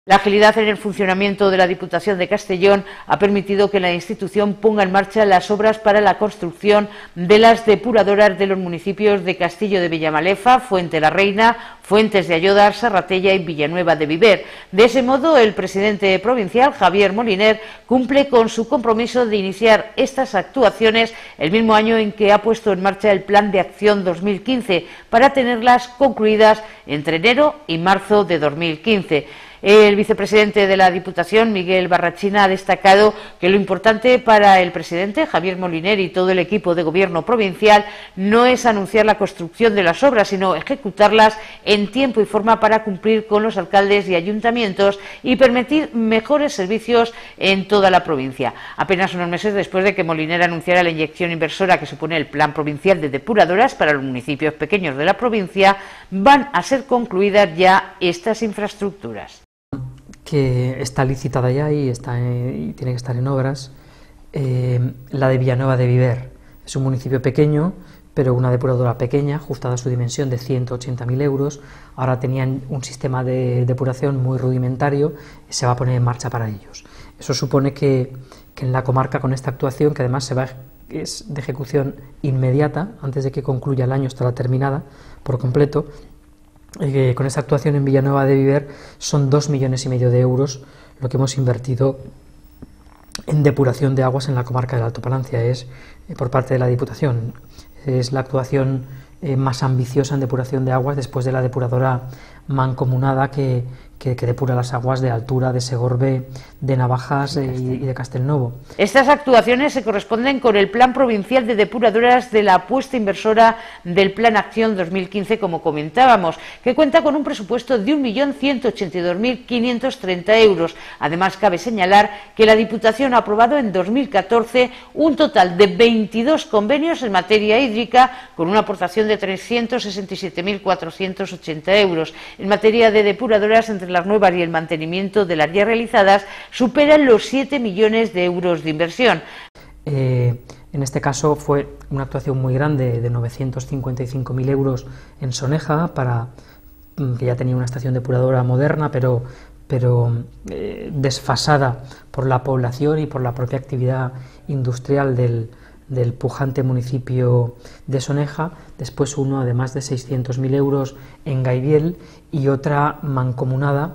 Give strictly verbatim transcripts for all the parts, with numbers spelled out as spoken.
La agilidad en el funcionamiento de la Diputación de Castellón ha permitido que la institución ponga en marcha las obras para la construcción de las depuradoras de los municipios de Castillo de Villamalefa, Fuente la Reina, Fuentes de Ayodar, Serratella y Villanueva de Viver. De ese modo, el presidente provincial, Javier Moliner, cumple con su compromiso de iniciar estas actuaciones el mismo año en que ha puesto en marcha el Plan de Acción dos mil quince, para tenerlas concluidas entre enero y marzo de dos mil quince. El vicepresidente de la Diputación, Miguel Barrachina, ha destacado que lo importante para el presidente, Javier Moliner, y todo el equipo de gobierno provincial no es anunciar la construcción de las obras, sino ejecutarlas en tiempo y forma para cumplir con los alcaldes y ayuntamientos y permitir mejores servicios en toda la provincia. Apenas unos meses después de que Moliner anunciara la inyección inversora que supone el Plan Provincial de Depuradoras para los municipios pequeños de la provincia, van a ser concluidas ya estas infraestructuras. Que está licitada ya y, está en, y tiene que estar en obras, eh, la de Villanueva de Viver. Es un municipio pequeño, pero una depuradora pequeña, ajustada a su dimensión de ciento ochenta mil euros. Ahora tenían un sistema de depuración muy rudimentario y se va a poner en marcha para ellos. Eso supone que, que en la comarca, con esta actuación, que además se va, es de ejecución inmediata, antes de que concluya el año estará terminada por completo. Eh, con esta actuación en Villanueva de Viver son dos millones y medio de euros lo que hemos invertido en depuración de aguas en la comarca del Alto Palancia. Es eh, por parte de la Diputación. Es la actuación eh, más ambiciosa en depuración de aguas después de la depuradora mancomunada que, que, que depura las aguas de Altura, de Segorbe, de Navajas eh, y, y de Castelnovo. Estas actuaciones se corresponden con el Plan Provincial de Depuradoras de la apuesta inversora del Plan Acción dos mil quince, como comentábamos, que cuenta con un presupuesto de un millón ciento ochenta y dos mil quinientos treinta euros. Además, cabe señalar que la Diputación ha aprobado en dos mil catorce un total de veintidós convenios en materia hídrica con una aportación de trescientos sesenta y siete mil cuatrocientos ochenta euros. En materia de depuradoras, entre las nuevas y el mantenimiento de las ya realizadas, superan los siete millones de euros de inversión. Eh, en este caso fue una actuación muy grande de novecientos cincuenta y cinco mil euros en Soneja, para, que ya tenía una estación depuradora moderna, pero, pero eh, desfasada por la población y por la propia actividad industrial del, del pujante municipio de Soneja. Después uno, además, de seiscientos mil euros en Gaibiel, y otra mancomunada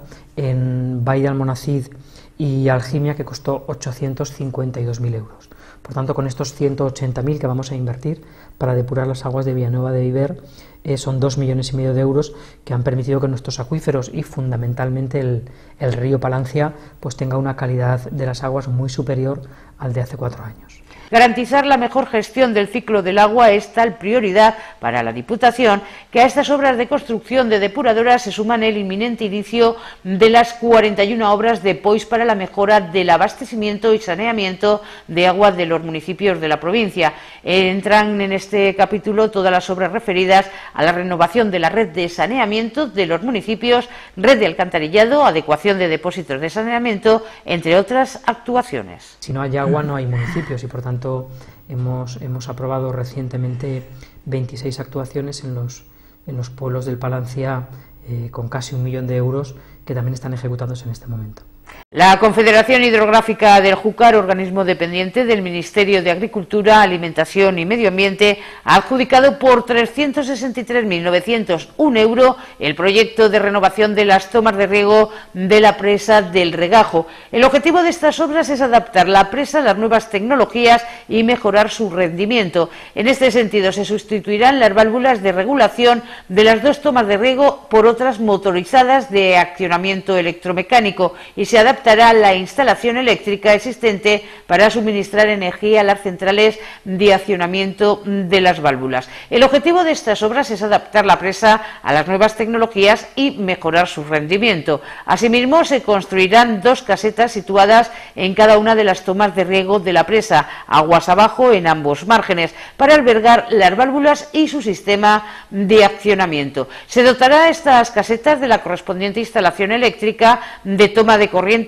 en Valle de Almonacid y Algimia, que costó ochocientos cincuenta y dos mil euros. Por tanto, con estos ciento ochenta mil que vamos a invertir para depurar las aguas de Villanueva de Viver, eh, son dos millones y medio de euros que han permitido que nuestros acuíferos y fundamentalmente el, el río Palancia pues tenga una calidad de las aguas muy superior al de hace cuatro años. Garantizar la mejor gestión del ciclo del agua es tal prioridad para la Diputación que a estas obras de construcción de depuradoras se suman el inminente inicio de las cuarenta y una obras de P O I S para la mejora del abastecimiento y saneamiento de agua de los municipios de la provincia. Entran en este capítulo todas las obras referidas a la renovación de la red de saneamiento de los municipios, red de alcantarillado, adecuación de depósitos de saneamiento, entre otras actuaciones. Si no hay agua, no hay municipios, y por tanto hemos, hemos aprobado recientemente veintiséis actuaciones en los, en los pueblos del Palancia, eh, con casi un millón de euros, que también están ejecutándose en este momento. La Confederación Hidrográfica del Júcar, organismo dependiente del Ministerio de Agricultura, Alimentación y Medio Ambiente, ha adjudicado por trescientos sesenta y tres mil novecientos un euros el proyecto de renovación de las tomas de riego de la presa del Regajo. El objetivo de estas obras es adaptar la presa a las nuevas tecnologías y mejorar su rendimiento. En este sentido, se sustituirán las válvulas de regulación de las dos tomas de riego por otras motorizadas de accionamiento electromecánico y se adaptará la instalación eléctrica existente para suministrar energía a las centrales de accionamiento de las válvulas. El objetivo de estas obras es adaptar la presa a las nuevas tecnologías y mejorar su rendimiento. Asimismo, se construirán dos casetas situadas en cada una de las tomas de riego de la presa, aguas abajo en ambos márgenes, para albergar las válvulas y su sistema de accionamiento. Se dotará a estas casetas de la correspondiente instalación eléctrica de toma de corriente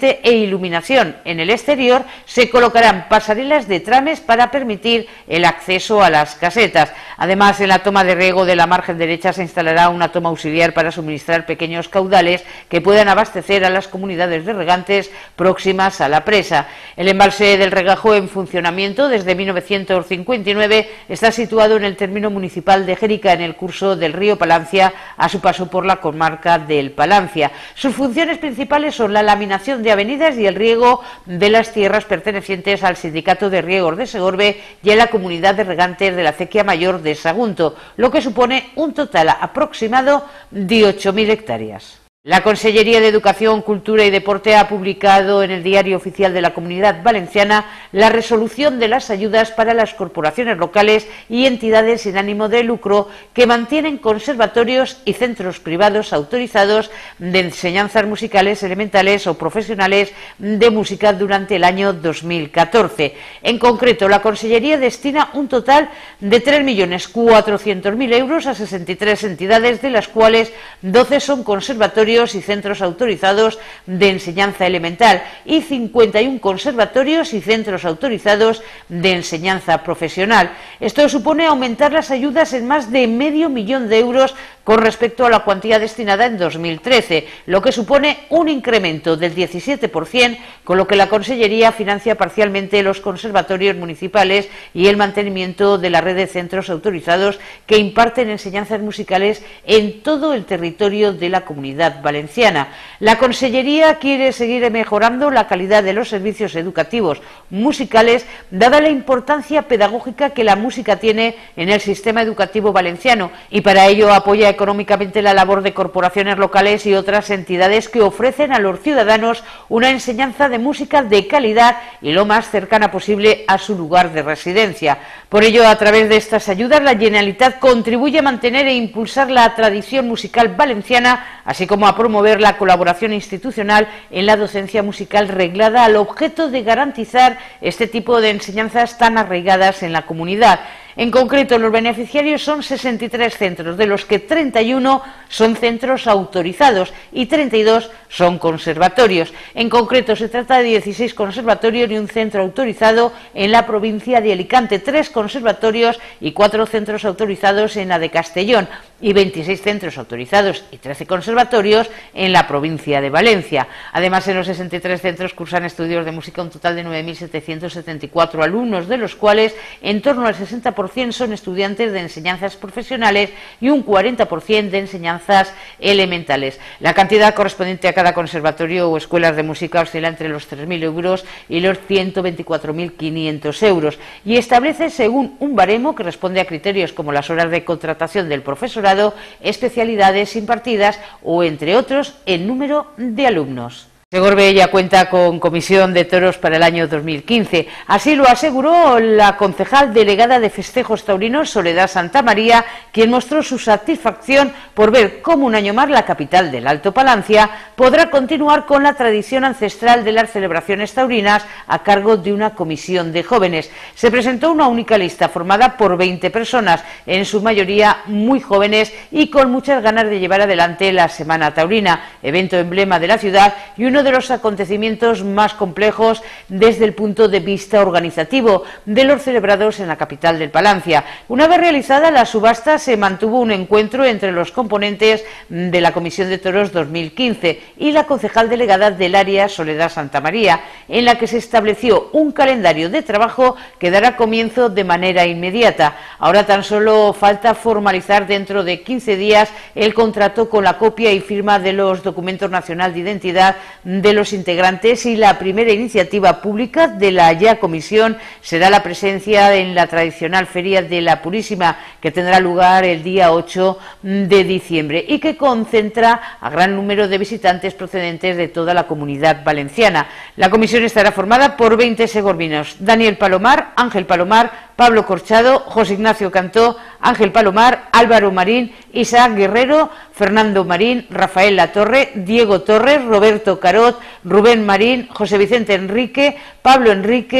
ambiente e iluminación. En el exterior se colocarán pasarelas de trames para permitir el acceso a las casetas. Además, en la toma de riego de la margen derecha se instalará una toma auxiliar para suministrar pequeños caudales que puedan abastecer a las comunidades de regantes próximas a la presa. El embalse del Regajo, en funcionamiento desde mil novecientos cincuenta y nueve, está situado en el término municipal de Jérica, en el curso del río Palancia, a su paso por la comarca del Palancia. Sus funciones principales son la laminación de avenidas y el riego de las tierras pertenecientes al Sindicato de Riegos de Segorbe y a la Comunidad de Regantes de la Acequia Mayor de Sagunto, lo que supone un total aproximado de ocho mil hectáreas. La Consellería de Educación, Cultura y Deporte ha publicado en el Diario Oficial de la Comunidad Valenciana la resolución de las ayudas para las corporaciones locales y entidades sin ánimo de lucro que mantienen conservatorios y centros privados autorizados de enseñanzas musicales elementales o profesionales de música durante el año dos mil catorce. En concreto, la Consellería destina un total de tres millones cuatrocientos mil euros a sesenta y tres entidades, de las cuales doce son conservatorios y centros autorizados de enseñanza elemental y cincuenta y uno conservatorios y centros autorizados de enseñanza profesional. Esto supone aumentar las ayudas en más de medio millón de euros con respecto a la cuantía destinada en dos mil trece, lo que supone un incremento del diecisiete por ciento, con lo que la Consellería financia parcialmente los conservatorios municipales y el mantenimiento de la red de centros autorizados que imparten enseñanzas musicales en todo el territorio de la Comunidad Valenciana. La Consellería quiere seguir mejorando la calidad de los servicios educativos musicales, dada la importancia pedagógica que la música tiene en el sistema educativo valenciano, y para ello apoya económicamente la labor de corporaciones locales y otras entidades que ofrecen a los ciudadanos una enseñanza de música de calidad y lo más cercana posible a su lugar de residencia. Por ello, a través de estas ayudas, la Generalitat contribuye a mantener e impulsar la tradición musical valenciana, así como a promover la colaboración institucional en la docencia musical reglada, al objeto de garantizar este tipo de enseñanzas tan arraigadas en la comunidad. En concreto, los beneficiarios son sesenta y tres centros, de los que treinta y uno son centros autorizados y treinta y dos son conservatorios. En concreto, se trata de dieciséis conservatorios y un centro autorizado en la provincia de Alicante, tres conservatorios y cuatro centros autorizados en la de Castellón, y veintiséis centros autorizados y trece conservatorios en la provincia de Valencia. Además, en los sesenta y tres centros cursan estudios de música un total de nueve mil setecientos setenta y cuatro alumnos, de los cuales en torno al sesenta por ciento son estudiantes de enseñanzas profesionales y un cuarenta por ciento de enseñanzas elementales. La cantidad correspondiente a cada conservatorio o escuelas de música oscila entre los tres mil euros y los ciento veinticuatro mil quinientos euros, y establece según un baremo que responde a criterios como las horas de contratación del profesorado, especialidades impartidas o, entre otros, el número de alumnos. Segorbe ya cuenta con comisión de toros para el año dos mil quince. Así lo aseguró la concejal delegada de Festejos Taurinos, Soledad Santamaría, quien mostró su satisfacción por ver cómo un año más la capital del Alto Palancia podrá continuar con la tradición ancestral de las celebraciones taurinas a cargo de una comisión de jóvenes. Se presentó una única lista formada por veinte personas, en su mayoría muy jóvenes y con muchas ganas de llevar adelante la Semana Taurina, evento emblema de la ciudad y uno de los acontecimientos más complejos desde el punto de vista organizativo de los celebrados en la capital del Palancia. Una vez realizada la subasta, se mantuvo un encuentro entre los componentes de la Comisión de Toros dos mil quince y la concejal delegada del área, Soledad Santamaría, en la que se estableció un calendario de trabajo que dará comienzo de manera inmediata. Ahora tan solo falta formalizar dentro de quince días el contrato con la copia y firma de los documentos nacional de identidad de los integrantes, y la primera iniciativa pública de la ya comisión será la presencia en la tradicional Feria de la Purísima, que tendrá lugar el día ocho de diciembre y que concentra a gran número de visitantes procedentes de toda la Comunidad Valenciana. La comisión estará formada por veinte segorbinos: Daniel Palomar, Ángel Palomar, Pablo Corchado, José Ignacio Cantó, Ángel Palomar, Álvaro Marín, Isaac Guerrero, Fernando Marín, Rafael Latorre, Diego Torres, Roberto Carot, Rubén Marín, José Vicente Enrique, Pablo Enrique,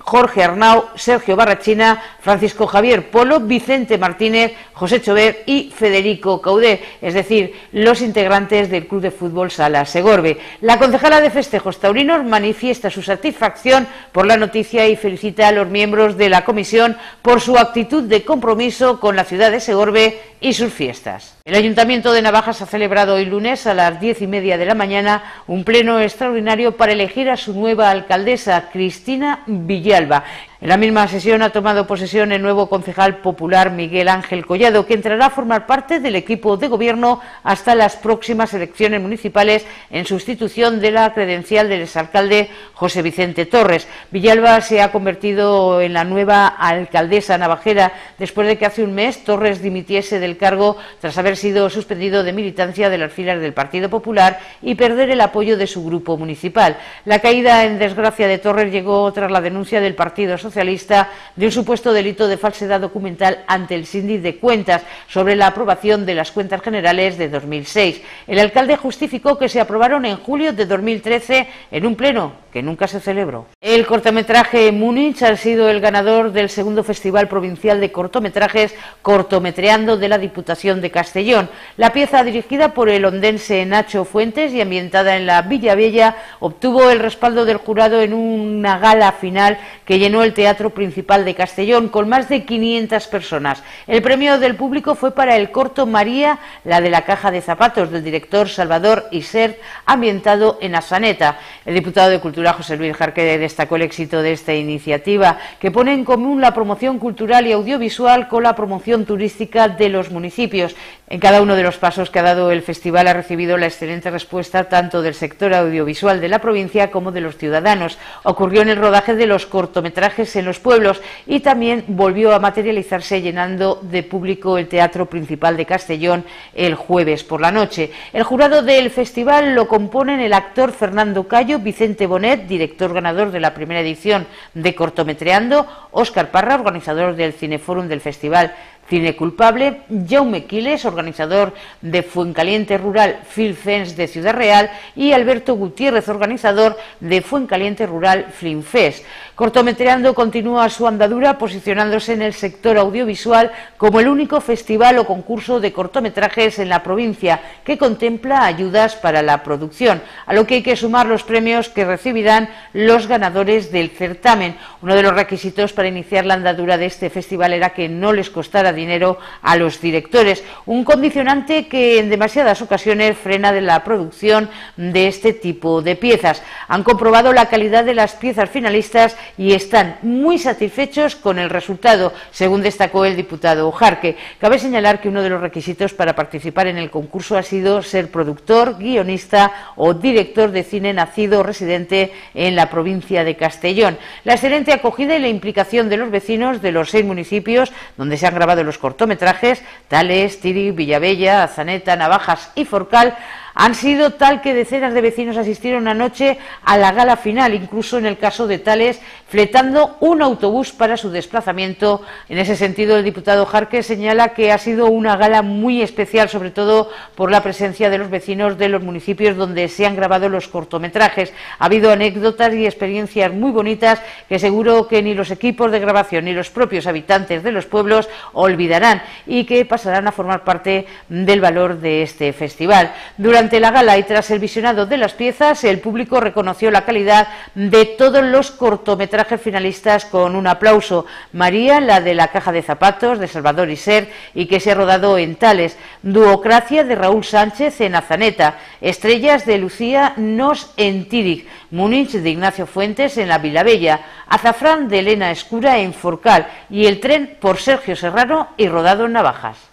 Jorge Arnau, Sergio Barrachina, Francisco Javier Polo, Vicente Martínez, José Chover y Federico Caudé, es decir, los integrantes del Club de Fútbol Sala Segorbe. La concejala de Festejos Taurinos manifiesta su satisfacción por la noticia y felicita a los miembros de la comisión por su actitud de compromiso con la ciudad de Segorbe y sus fiestas. El Ayuntamiento de Navajas ha celebrado hoy lunes a las diez y media de la mañana un pleno extraordinario para elegir a su nueva alcaldesa, Cristina Villalba. En la misma sesión ha tomado posesión el nuevo concejal popular Miguel Ángel Collado, que entrará a formar parte del equipo de gobierno hasta las próximas elecciones municipales en sustitución de la credencial del exalcalde José Vicente Torres. Villalba se ha convertido en la nueva alcaldesa navajera después de que hace un mes Torres dimitiese del cargo tras haber sido suspendido de militancia de las filas del Partido Popular y perder el apoyo de su grupo municipal. La caída en desgracia de Torres llegó tras la denuncia del Partido Socialista Socialista de un supuesto delito de falsedad documental ante el Síndic de Cuentas sobre la aprobación de las cuentas generales de dos mil seis. El alcalde justificó que se aprobaron en julio de dos mil trece en un pleno que nunca se celebró. El cortometraje Múnich ha sido el ganador del segundo Festival Provincial de Cortometrajes Cortometreando de la Diputación de Castellón. La pieza, dirigida por el ondense Nacho Fuentes y ambientada en la Villa Bella, obtuvo el respaldo del jurado en una gala final que llenó el Teatro Principal de Castellón con más de quinientas personas. El premio del público fue para el corto María, la de la caja de zapatos, del director Salvador Isert, ambientado en Asaneta. El diputado de Cultura, José Luis Jarque, destacó el éxito de esta iniciativa, que pone en común la promoción cultural y audiovisual con la promoción turística de los municipios. En cada uno de los pasos que ha dado el festival ha recibido la excelente respuesta tanto del sector audiovisual de la provincia como de los ciudadanos. Ocurrió en el rodaje de los cortometrajes en los pueblos y también volvió a materializarse llenando de público el Teatro Principal de Castellón el jueves por la noche. El jurado del festival lo componen el actor Fernando Cayo, Vicente Bonet, director ganador de la primera edición de Cortometreando, Óscar Parra, organizador del Cineforum del festival Cine Culpable, Jaume Quiles, organizador de Fuencaliente Rural Filmfest de Ciudad Real, y Alberto Gutiérrez, organizador de Fuencaliente Rural Filmfest. Cortometreando continúa su andadura posicionándose en el sector audiovisual como el único festival o concurso de cortometrajes en la provincia que contempla ayudas para la producción, a lo que hay que sumar los premios que recibirán los ganadores del certamen. Uno de los requisitos para iniciar la andadura de este festival era que no les costara dinero a los directores, un condicionante que en demasiadas ocasiones frena de la producción de este tipo de piezas. Han comprobado la calidad de las piezas finalistas y están muy satisfechos con el resultado, según destacó el diputado Jarque. Cabe señalar que uno de los requisitos para participar en el concurso ha sido ser productor, guionista o director de cine nacido o residente en la provincia de Castellón. La excelente acogida y la implicación de los vecinos de los seis municipios donde se han grabado los cortometrajes, Tales, Tírig, Villavella, Azaneta, Navajas y Forcal, han sido tal que decenas de vecinos asistieron anoche a la gala final, incluso en el caso de Tales, fletando un autobús para su desplazamiento. En ese sentido, el diputado Jarque señala que ha sido una gala muy especial, sobre todo por la presencia de los vecinos de los municipios donde se han grabado los cortometrajes. Ha habido anécdotas y experiencias muy bonitas que seguro que ni los equipos de grabación ni los propios habitantes de los pueblos olvidarán y que pasarán a formar parte del valor de este festival. Durante Durante la gala y tras el visionado de las piezas, el público reconoció la calidad de todos los cortometrajes finalistas con un aplauso. María, la de la caja de zapatos, de Salvador Isert, y que se ha rodado en Tales. Duocracia, de Raúl Sánchez, en Azaneta. Estrellas, de Lucía Nos, en Tírig. Múnich, de Ignacio Fuentes, en la Vilabella. Azafrán, de Elena Escura, en Forcal. Y El tren, por Sergio Serrano y rodado en Navajas.